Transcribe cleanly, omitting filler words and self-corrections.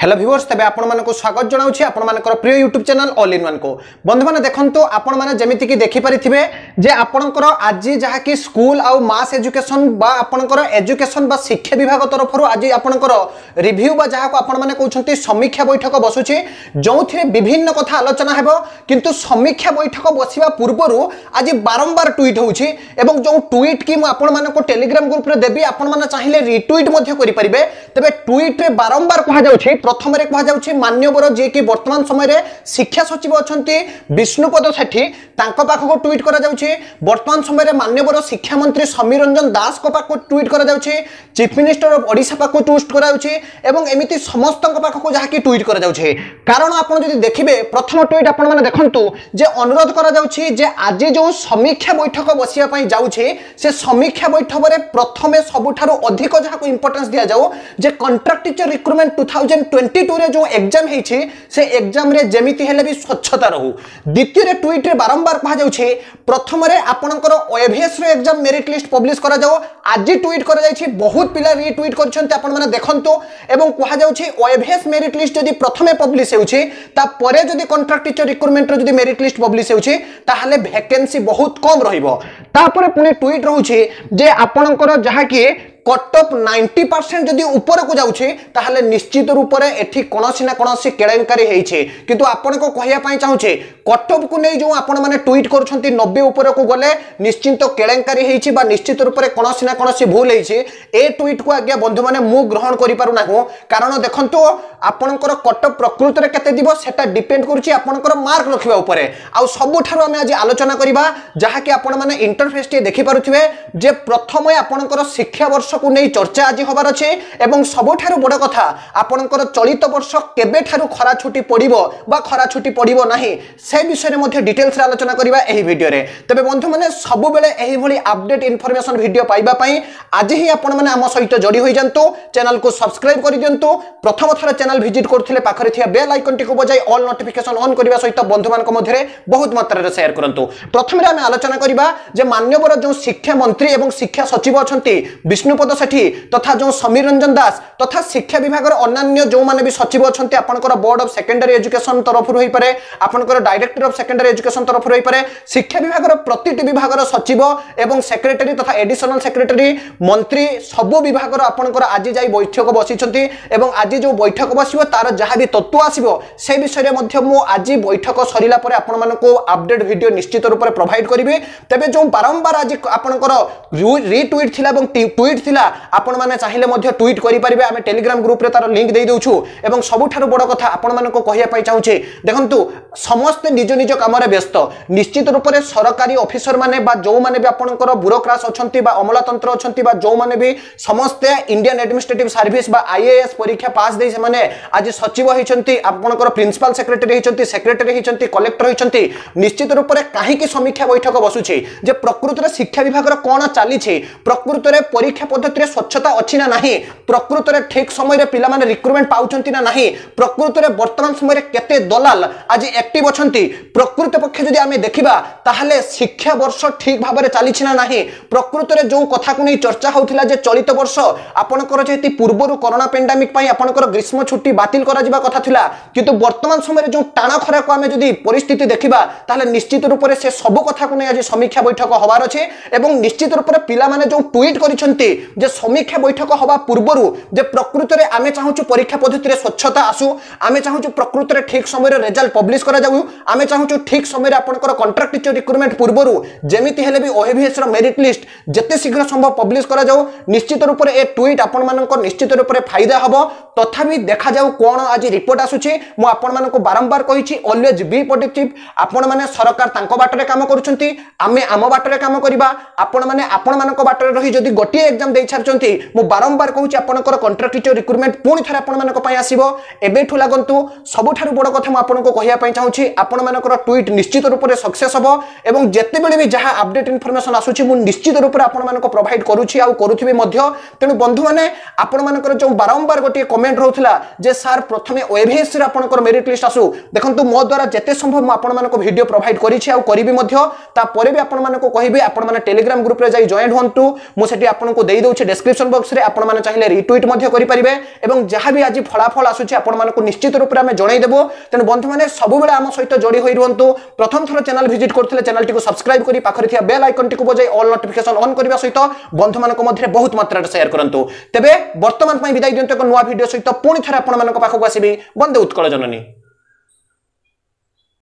Hello viewers तबे आपण मानको स्वागत जणाउछि आपण मानकर प्रिय YouTube channel all in one को बंधु माने देखंतु आपण माने जेमिति कि देखि परिथिबे जे आपणकर आज जहा कि स्कूल आ मास एजुकेशन बा आपणकर एजुकेशन बा शिक्षा विभाग तरफरु आज आपणकर रिव्यू बा जहा को आपण माने कहउछंती समीक्षा बैठक बसुछि जोथिरे विभिन्न कथा आलोचना हेबो किंतु समीक्षा बैठक बसिबा पूर्वरु आज बारंबार ट्वीट होउछि एवं जो ट्वीट कि म आपण मानको टेलीग्राम ग्रुप रे देबी आपण माने चाहिले रिट्वीट मध्ये करि परिबे तबे ट्वीट रे बारंबार कहा जाउछि प्रथम रे कहा जाउछि मान्यवर जे कि वर्तमान समय रे शिक्षा सचिव अछंती विष्णुपद सेठी तांको पाख को ट्वीट करा जाउछि वर्तमान समय रे मान्यवर शिक्षा मंत्री समीर रंजन दास को पाख को ट्वीट करा जाउछि चीफ मिनिस्टर ऑफ ओडिशा पाख को ट्वीट करा जाउछि एवं एमिति समस्त पाख को जहा कि ट्वीट करा जाउछि कारण आपण जदि देखिबे प्रथम ट्वीट आपण माने देखंतु जे अनुरोध करा जाउछि जे आज जो समीक्षा बैठक बसिया पई जाउछि से समीक्षा बैठक रे प्रथमे सबुठारो अधिक जहा को इंपोर्टेंस दिया जाउ जे कॉन्ट्रैक्ट टीचर रिक्रूटमेंट 2022 रे जो एग्जाम हेछि से एग्जाम रे जेमिति हेले भी स्वच्छता रहू द्वितीय रे ट्वीट रे बारंबार कहा जाउछि प्रथम रे आपनकर ओएभीएस रे एग्जाम मेरिट लिस्ट पब्लिश करा जाओ आज ट्वीट करा जाइछि बहुत पिला रीट्वीट करछन्ते आपण माने देखंतो एवं कहा जाउछि ओएभीएस मेरिट लिस्ट जदि प्रथमे पब्लिश हेउछि ता परे जदि कॉन्ट्रैक्ट टीचर रिक्रूटमेंट रे जदि मेरिट लिस्ट पब्लिश हेउछि ताहाले वैकेंसी बहुत कम रहिबो तापरे पुनी ट्वीट रहउछि जे आपनकर जहा कि कट ऑफ 90% जदि ऊपर को जाउछे ताहले निश्चित रूप रे एठी कोनोसी ना कोनोसी केळंकारी हेइछे किंतु आपण को कहिया पई चाहूछे कट ऑफ को नै जो आपण माने ट्वीट करछंती 90 ऊपर को गले निश्चित केळंकारी हेइछे बा निश्चित रूप रे कोनोसी ना कोनोसी भूल हेइछे ए ट्वीट को आज्ञा बंधु माने मु ग्रहण करि पारु ना हो कारण देखंतु आपणकर कट ऑफ प्रकृत रे केते दिबो सेटा डिपेंड करूची आपणकर मार्क रखिबा ऊपर आ सबु ठारो हम आज आलोचना करिबा जहा कि आपण माने इंटरफेस टे देखि पारुथिबे जे प्रथमे आपणकर शिक्षा वर्ष को नहीं चर्चा आज हबार अच्छे एवं सबुठारु बड़ कथा आपणकर चलित वर्ष केबे ठारु खरा छुट्टी पड़िबो बा खरा छुट्टी पड़िबो नाही से विषय रे मध्ये डिटेल्स रे आलोचना करिबा एही वीडियो रे तबे बंधु माने सब बेले एही भली अपडेट इन्फॉर्मेशन वीडियो पाइबा पई आज ही आपण माने हम सहित जोड़ी होई जंतु चैनल को सब्सक्राइब करि दियंतु प्रथम थरा चैनल विजिट करथिले पाखरे थिया बेल आइकन टी को बजाय ऑल नोटिफिकेशन ऑन करिबा सहित बंधु मान को मध्ये बहुत मात्रा रे शेयर करंतु प्रथम रे हम आलोचना करिबा जे मान्यवर जो शिक्षा मंत्री एवं शिक्षा सचिव अछंती विष्णुपद सेठी तथा जो समीर रंजन दास तथा शिक्षा विभाग अन्य जो माने भी सचिव अछंती आपनकर बोर्ड ऑफ सेकेंडरी एजुकेशन तरफ होई पारे आपनकर डायरेक्टर ऑफ सेकेंडरी एजुकेशन तरफ होई पारे शिक्षा विभाग प्रतिटी विभाग सचिव एवं सेक्रेटरी तथा एडिशनल सेक्रेटरी मंत्री सब विभाग आपनकर आज जाई बैठक बसिछंती एवं आज जो बैठक बसिबो तार जहा भी तत्व आसीबो से विषय रे मध्ये मु आज बैठक सरिला परे आपन मानको अपडेट वीडियो निश्चित रूप से प्रोवाइड करिवे तबे जो बारंबार आज आपनकर रीट्वीट थिला एवं ट्वीट थिला आपण माने चाहिले मध्ये ट्वीट करि परिबे आमे टेलीग्राम ग्रुप रे तार लिंक देई देउछु एवं सबुठारु बड़ कथा आपण मानको कहिया पई चाहूछे देखंतु समस्त निज निज काम रे व्यस्त निश्चित रूप से सरकारी ऑफिसर माने बा जो माने भी आपनकर ब्यूरोक्राट अछंती बा अमलातंत्र अछंती बा जो माने भी समस्त इंडियन एडमिनिस्ट्रेटिव सर्विस बा आईएएस परीक्षा पास देई से माने आज सचिव हिचंती आपनकर प्रिंसिपल सेक्रेटरी हिचंती सेक्रेटरी हिचंती कलेक्टर हिचंती निश्चित रूप से काहे की समीक्षा बैठक बसुछे जे प्रकृत रे शिक्षा विभाग रे कोन चाली छे प्रकृत रे परीक्षा पद्धति रे स्वच्छता अच्छी ना नहीं प्रकृत रे ठीक समय रे पिला माने रिक्रूटमेंट पाउचंती ना नहीं प्रकृत रे वर्तमान समय रे केते दलाल आज एक्टिव अछंती प्रकृत पक्ष जदि आमे देखिबा ताहले शिक्षा वर्ष ठीक भाबे रे चाली छी ना नहीं प्रकृत रे जो कथा को नै चर्चा होउथिला जे चलित वर्ष आपनकर जेति पूर्वरु कोरोना पेंडेमिक पई आपनकर ग्रीष्म छुट्टी बातिल करा जिबा कथा थिला किंतु वर्तमान समय रे जो टाणा खरा को आमे जदि परिस्थिति देखिबा ताहले निश्चित रूप से सब कथा को नै आज समीक्षा बैठक होबार अछि एवं निश्चित रूप से पिला माने जो ट्वीट करिसंती जे समीक्षा बैठक हवा पूर्वरु जे प्रकृत रे आमे चाहूछु परीक्षा पद्धति रे स्वच्छता आसु आमे चाहूछु प्रकृत रे ठीक समय रे रिजल्ट पब्लिश करा जाउ आमे चाहूछु ठीक समय रे आपनकर कॉन्ट्रैक्ट टीचर रिक्रूटमेंट पूर्वरु जेमिति हेले भी ओएभीएस रो मेरिट लिस्ट जते शीघ्र संभव पब्लिश करा जाउ निश्चित रूप रे ए ट्वीट आपन मानकर निश्चित रूप रे फायदा हबो तथापि देखा जाउ कोन आज रिपोर्ट आसुछि मु आपन मानको बारंबार कहिछि ऑलवेज बी पॉजिटिव आपन माने सरकार तांको बाटरे काम करूछंती आमे आम बाटरे काम करिबा आपन माने आपन मानको बाटरे रही जदी गोटी एग्जाम देइ छारचंती मु बारंबार कहूछि आपनकर कॉन्ट्रैक्ट टीचर रिक्रूटमेंट पुणी थरे आपन मानको पई आसीबो एबेठु लागंतु सबठारु बड़ कथा मु आपनको कहिया पई चाहूछि आपन मानकर ट्वीट निश्चित रूप से सक्सेस हबो एवं जत्ते बेले भी जहा अपडेट इन्फॉर्मेशन आसुछि मु निश्चित रूप से आपन मानको प्रोवाइड करूछि आ करूथिबे मध्य तेनु बंधु माने आपन मानकर जो बारंबार गोटी कमेंट रहउथिला जे सर प्रथमे ओएभीएस रे आपनकर मेरिट लिस्ट आसु देखंतु मो द्वारा जत्ते संभव मु आपन मानको वीडियो प्रोवाइड करिछि आ करिबि मध्य ता परे भी आपन मानको कहिबे आपन माने टेलीग्राम ग्रुप रे जाई जॉइन होंतु मु सेठी आपनको देई देउछि डिस्क्रिप्शन बॉक्स रे आपण माने चाहिले रिट्वीट मध्ये करि परिबे एवं जहाँ भी आज फलाफल आसुछि आपण मानकु निश्चित रूप रे हम जणाई देबो तेनु बंधु माने सब बेले आम सहित जोड़ी होई रहंतु प्रथम थरो चैनल विजिट करथिले चैनल टिको सब्सक्राइब करी पाखरे थिया बेल आइकन टिको बजाई ऑल नोटिफिकेशन ऑन करबा सहित बंधु मानक मध्ये बहुत मात्रा रे शेयर करंतु तेबे वर्तमान पई विदाई दियंतु एक नुवा वीडियो सहित पुणी थरे आपण मानक पाखकु आसीबी बंदे उत्कल जननी।